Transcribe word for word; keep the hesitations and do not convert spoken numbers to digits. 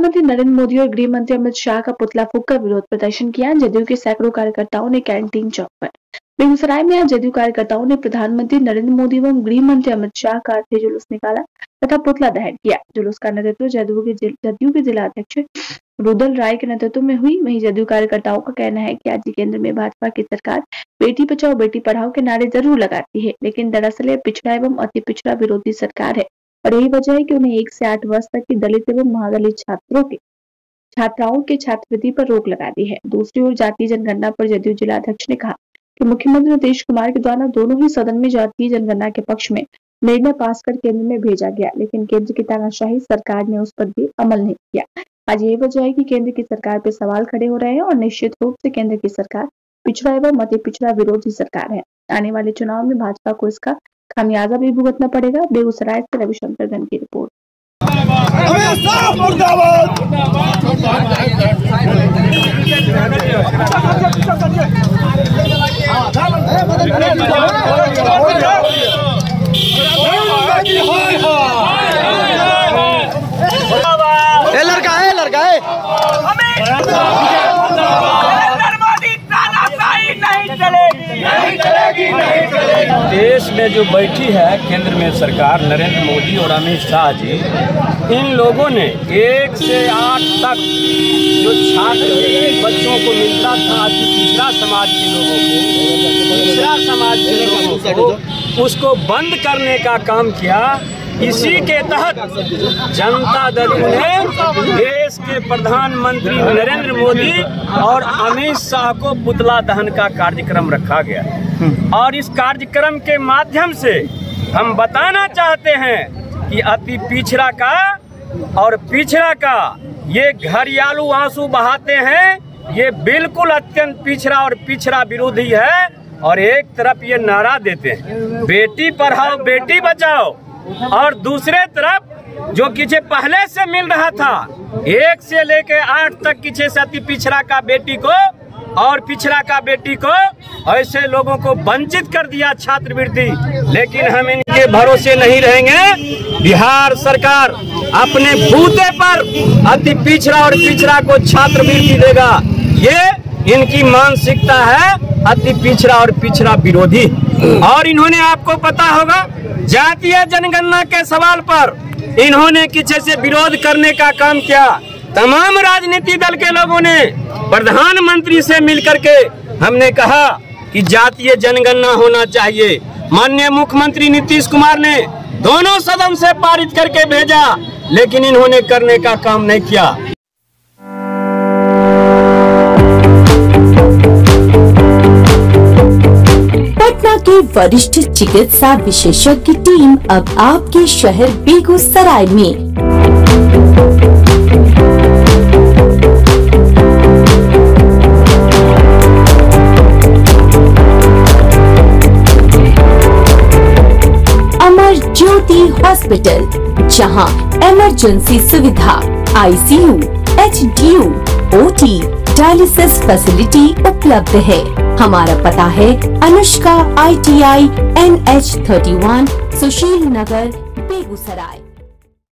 प्रधानमंत्री नरेंद्र मोदी और गृह मंत्री अमित शाह का पुतला फूंककर विरोध प्रदर्शन किया। जदयू के सैकड़ों कार्यकर्ताओं ने कैंटीन चौक पर बेगूसराय में आज जदयू कार्यकर्ताओं ने प्रधानमंत्री नरेंद्र मोदी एवं गृह मंत्री अमित शाह का अर्थी जुलूस निकाला तथा पुतला दहन किया। जुलूस का नेतृत्व जदयू के जदयू के जिला अध्यक्ष रुदल राय के नेतृत्व में हुई। वहीं जदयू कार्यकर्ताओं का कहना है कि आज केंद्र में भाजपा की सरकार बेटी बचाओ बेटी पढ़ाओ के नारे जरूर लगाती है, लेकिन दरअसल यह पिछड़ा एवं अति पिछड़ा विरोधी सरकार है और यही वजह है कि उन्हें एक से आठ वर्ष तक की दलित एवं महादलित छात्रों के छात्राओं के छात्रवृत्ति पर रोक लगा दी है। दूसरी ओर जातीय जनगणना पर जदयू जिला अध्यक्ष ने कहा कि मुख्यमंत्री नीतीश कुमार के द्वारा दोनों ही सदन में जातीय जनगणना के पक्ष में निर्णय पास कर केंद्र में भेजा गया, लेकिन केंद्र की तानाशाही सरकार ने उस पर भी अमल नहीं किया। आज यही वजह है कि केंद्र की सरकार पर सवाल खड़े हो रहे हैं और निश्चित रूप से केंद्र की सरकार पिछड़ा एवं अति पिछड़ा विरोधी सरकार है। आने वाले चुनाव में भाजपा को इसका खामियाजा भी भुगतना पड़ेगा। बेगूसराय से रविशंकर धन की रिपोर्ट। ये लड़का है लड़का है देश में जो बैठी है केंद्र में सरकार नरेंद्र मोदी और अमित शाह जी, इन लोगों ने एक से आठ तक जो छात्र बच्चों को मिलता था, अति पिछड़ा समाज के लोगों को पिछड़ा समाज के लोगों को उसको बंद करने का काम किया। इसी के तहत जनता दल ने देश के प्रधानमंत्री नरेंद्र मोदी और अमित शाह को पुतला दहन का कार्यक्रम रखा गया और इस कार्यक्रम के माध्यम से हम बताना चाहते हैं कि अति पिछड़ा का और पिछड़ा का ये घरियालू आंसू बहाते हैं। ये बिल्कुल अत्यंत पिछड़ा और पिछड़ा विरोधी है और एक तरफ ये नारा देते हैं बेटी पढ़ाओ बेटी बचाओ और दूसरे तरफ जो किसी पहले से मिल रहा था एक से लेके आठ तक किसी से अति पिछड़ा का बेटी को और पिछड़ा का बेटी को ऐसे लोगों को वंचित कर दिया छात्रवृत्ति। लेकिन हम इनके भरोसे नहीं रहेंगे। बिहार सरकार अपने बूते पर अति पिछड़ा और पिछड़ा को छात्रवृत्ति देगा। ये इनकी मानसिकता है अति पिछड़ा और पिछड़ा विरोधी। और इन्होंने आपको पता होगा जातीय जनगणना के सवाल पर इन्होंने किसी से विरोध करने का काम किया। तमाम राजनीतिक दल के लोगों ने प्रधानमंत्री से मिलकर के हमने कहा कि जातीय जनगणना होना चाहिए। माननीय मुख्यमंत्री नीतीश कुमार ने दोनों सदन से पारित करके भेजा, लेकिन इन्होंने करने का काम नहीं किया। पटना की वरिष्ठ चिकित्सा विशेषज्ञ टीम अब आपके शहर बेगूसराय में। अमर ज्योति हॉस्पिटल, जहां इमरजेंसी सुविधा, ICU, HDU, OT, dialysis facility उपलब्ध है। हमारा पता है Anushka I T I N H thirty one, Sushil Nagar, Begusarai.